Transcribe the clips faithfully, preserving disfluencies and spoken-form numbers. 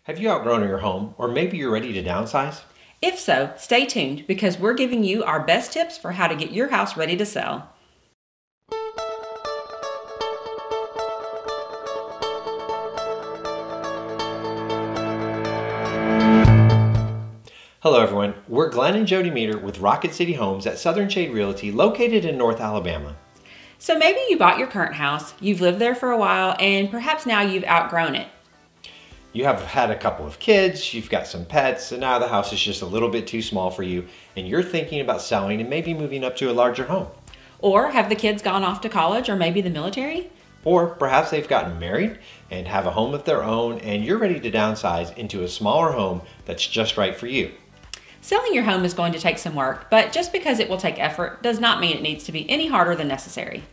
Have you outgrown your home, or maybe you're ready to downsize? If so, stay tuned because we're giving you our best tips for how to get your house ready to sell. Hello everyone, we're Glenn and Jody Meter with Rocket City Homes at Southern Shade Realty located in North Alabama. So maybe you bought your current house, you've lived there for a while, and perhaps now you've outgrown it. You have had a couple of kids, you've got some pets, and now the house is just a little bit too small for you, and you're thinking about selling and maybe moving up to a larger home. Or have the kids gone off to college or maybe the military? Or perhaps they've gotten married and have a home of their own, and you're ready to downsize into a smaller home that's just right for you. Selling your home is going to take some work, but just because it will take effort does not mean it needs to be any harder than necessary.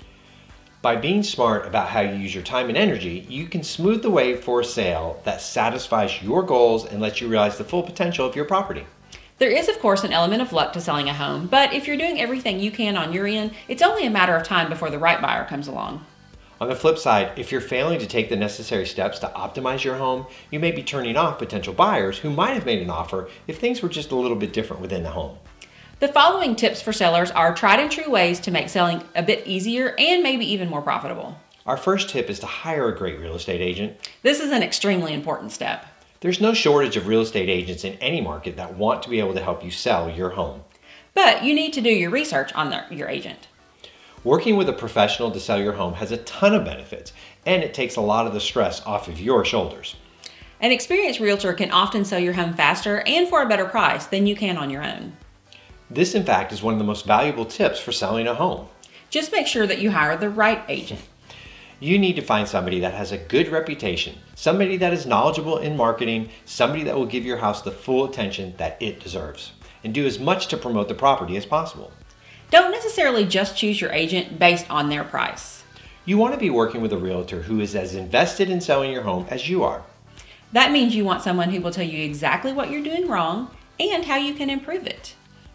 By being smart about how you use your time and energy, you can smooth the way for a sale that satisfies your goals and lets you realize the full potential of your property. There is, of course, an element of luck to selling a home, but if you're doing everything you can on your end, it's only a matter of time before the right buyer comes along. On the flip side, if you're failing to take the necessary steps to optimize your home, you may be turning off potential buyers who might have made an offer if things were just a little bit different within the home. The following tips for sellers are tried and true ways to make selling a bit easier and maybe even more profitable. Our first tip is to hire a great real estate agent. This is an extremely important step. There's no shortage of real estate agents in any market that want to be able to help you sell your home. But you need to do your research on the, your agent. Working with a professional to sell your home has a ton of benefits, and it takes a lot of the stress off of your shoulders. An experienced realtor can often sell your home faster and for a better price than you can on your own. This, in fact, is one of the most valuable tips for selling a home. Just make sure that you hire the right agent. You need to find somebody that has a good reputation, somebody that is knowledgeable in marketing, somebody that will give your house the full attention that it deserves, and do as much to promote the property as possible. Don't necessarily just choose your agent based on their price. You want to be working with a realtor who is as invested in selling your home as you are. That means you want someone who will tell you exactly what you're doing wrong and how you can improve it.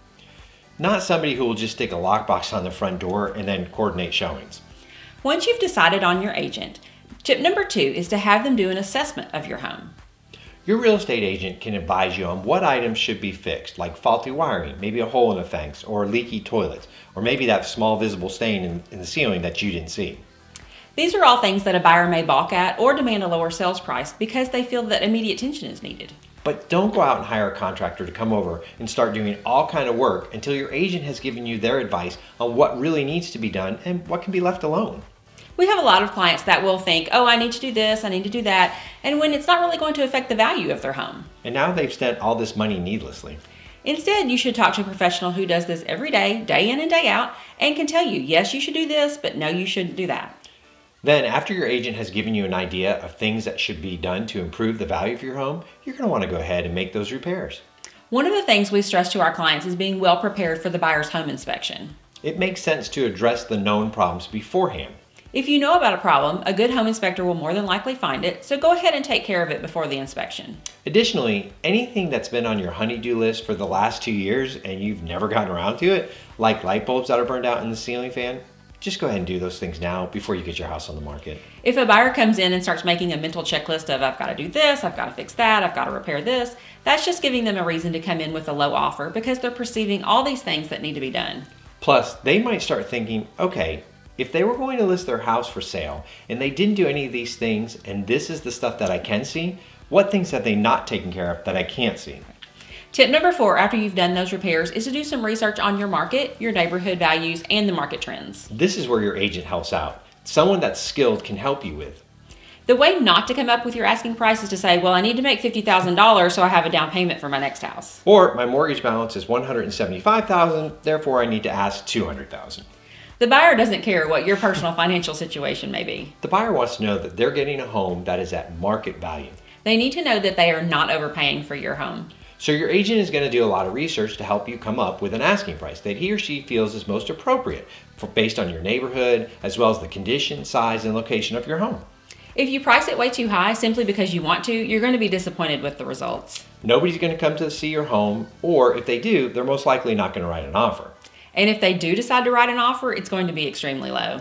Not somebody who will just stick a lockbox on the front door and then coordinate showings. Once you've decided on your agent, tip number two is to have them do an assessment of your home. Your real estate agent can advise you on what items should be fixed, like faulty wiring, maybe a hole in a fence, or leaky toilets, or maybe that small visible stain in, in the ceiling that you didn't see. These are all things that a buyer may balk at or demand a lower sales price because they feel that immediate attention is needed. But don't go out and hire a contractor to come over and start doing all kind of work until your agent has given you their advice on what really needs to be done and what can be left alone. We have a lot of clients that will think, oh, I need to do this, I need to do that, and when it's not really going to affect the value of their home. And now they've spent all this money needlessly. Instead, you should talk to a professional who does this every day, day in and day out, and can tell you, yes, you should do this, but no, you shouldn't do that. Then, after your agent has given you an idea of things that should be done to improve the value of your home, you're going to want to go ahead and make those repairs. One of the things we stress to our clients is being well prepared for the buyer's home inspection. It makes sense to address the known problems beforehand. If you know about a problem, a good home inspector will more than likely find it, so go ahead and take care of it before the inspection. Additionally, anything that's been on your honey-do list for the last two years and you've never gotten around to it, like light bulbs that are burned out in the ceiling fan, just go ahead and do those things now before you get your house on the market. If a buyer comes in and starts making a mental checklist of I've got to do this, I've got to fix that, I've got to repair this, that's just giving them a reason to come in with a low offer because they're perceiving all these things that need to be done. Plus, they might start thinking, okay, if they were going to list their house for sale and they didn't do any of these things and this is the stuff that I can see, what things have they not taken care of that I can't see? Tip number four, after you've done those repairs, is to do some research on your market, your neighborhood values, and the market trends. This is where your agent helps out. Someone that's skilled can help you with. The way not to come up with your asking price is to say, well, I need to make fifty thousand dollars so I have a down payment for my next house. Or my mortgage balance is one hundred seventy-five thousand dollars, therefore I need to ask two hundred thousand dollars. The buyer doesn't care what your personal financial situation may be. The buyer wants to know that they're getting a home that is at market value. They need to know that they are not overpaying for your home. So your agent is going to do a lot of research to help you come up with an asking price that he or she feels is most appropriate for, based on your neighborhood, as well as the condition, size, and location of your home. If you price it way too high simply because you want to, you're going to be disappointed with the results. Nobody's going to come to see your home, or if they do, they're most likely not going to write an offer. And if they do decide to write an offer, it's going to be extremely low.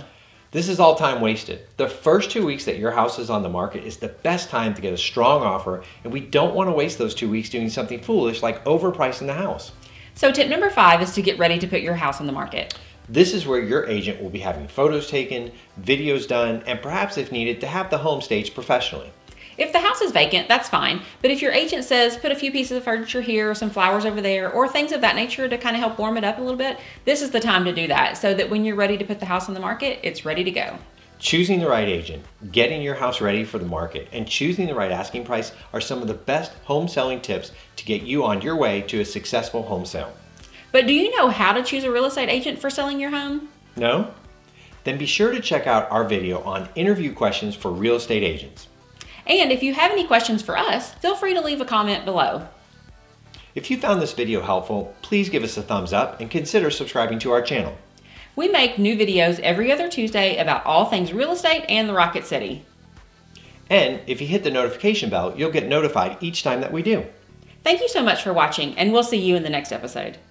This is all time wasted. The first two weeks that your house is on the market is the best time to get a strong offer, and we don't want to waste those two weeks doing something foolish like overpricing the house. So tip number five is to get ready to put your house on the market. This is where your agent will be having photos taken, videos done, and perhaps if needed to have the home staged professionally. If the house is vacant, that's fine. But if your agent says put a few pieces of furniture here, or some flowers over there, or things of that nature to kind of help warm it up a little bit, this is the time to do that so that when you're ready to put the house on the market, it's ready to go. Choosing the right agent, getting your house ready for the market, and choosing the right asking price are some of the best home selling tips to get you on your way to a successful home sale. But do you know how to choose a real estate agent for selling your home? No? Then be sure to check out our video on interview questions for real estate agents. And if you have any questions for us, feel free to leave a comment below. If you found this video helpful, please give us a thumbs up and consider subscribing to our channel. We make new videos every other Tuesday about all things real estate and the Rocket City. And if you hit the notification bell, you'll get notified each time that we do. Thank you so much for watching, and we'll see you in the next episode.